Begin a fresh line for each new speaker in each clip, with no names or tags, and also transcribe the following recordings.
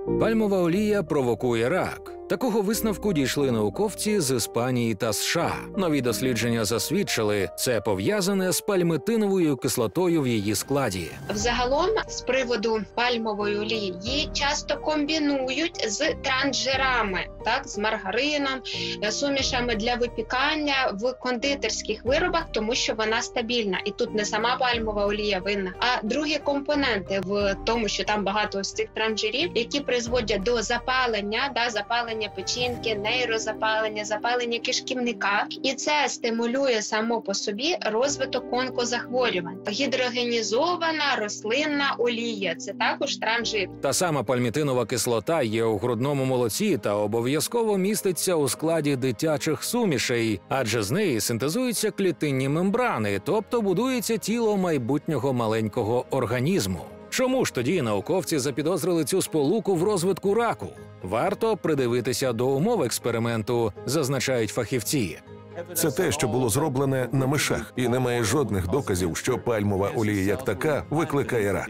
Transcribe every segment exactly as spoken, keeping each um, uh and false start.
Пальмова олія провокує рак. Такого висновку дійшли науковці з Іспанії та США. Нові дослідження засвідчили, це пов'язане з пальмитиновою кислотою в її складі.
Взагалом, з приводу пальмової олії, її часто комбінують з трансжирами, так, з маргарином, сумішами для випікання в кондитерських виробах, тому що вона стабільна. І тут не сама пальмова олія винна, а другі компоненти в тому, що там багато ось цих трансжирів, які призводять до запалення, да, запалення печінки, нейрозапалення, запалення кишківника. І це стимулює само по собі розвиток онкозахворювань. Гідрогенізована рослинна олія – це також трансжир.
Та сама пальмітинова кислота є у грудному молоці та обов'язково міститься у складі дитячих сумішей, адже з неї синтезуються клітинні мембрани, тобто будується тіло майбутнього маленького організму. Чому ж тоді науковці запідозрили цю сполуку в розвитку раку? Варто придивитися до умов експерименту, зазначають фахівці.
Це те, що було зроблене на мишах, і немає жодних доказів, що пальмова олія як така викликає рак.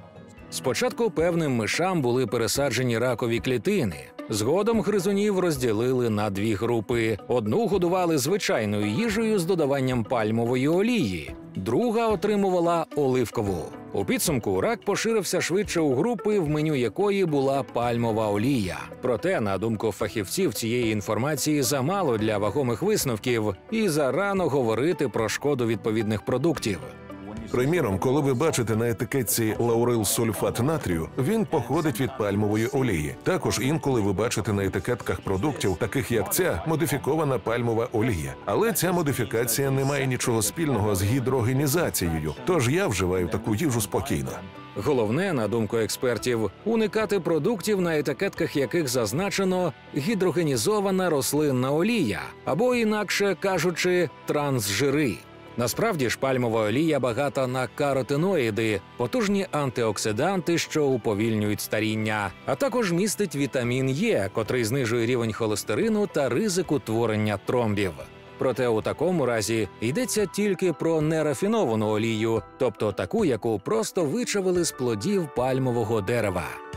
Спочатку певним мишам були пересаджені ракові клітини. Згодом гризунів розділили на дві групи. Одну годували звичайною їжею з додаванням пальмової олії, друга отримувала оливкову. У підсумку рак поширився швидше у групи, в меню якої була пальмова олія. Проте, на думку фахівців, цієї інформації замало для вагомих висновків і зарано говорити про шкоду відповідних продуктів.
Приміром, коли ви бачите на етикетці лаурилсульфат натрію, він походить від пальмової олії. Також інколи ви бачите на етикетках продуктів, таких як ця, модифікована пальмова олія. Але ця модифікація не має нічого спільного з гідрогенізацією, тож я вживаю таку їжу спокійно.
Головне, на думку експертів, уникати продуктів, на етикетках яких зазначено гідрогенізована рослинна олія, або, інакше кажучи, трансжири. Насправді ж пальмова олія багата на каротиноїди, потужні антиоксиданти, що уповільнюють старіння, а також містить вітамін Е, котрий знижує рівень холестерину та ризик утворення тромбів. Проте у такому разі йдеться тільки про нерафіновану олію, тобто таку, яку просто вичавили з плодів пальмового дерева.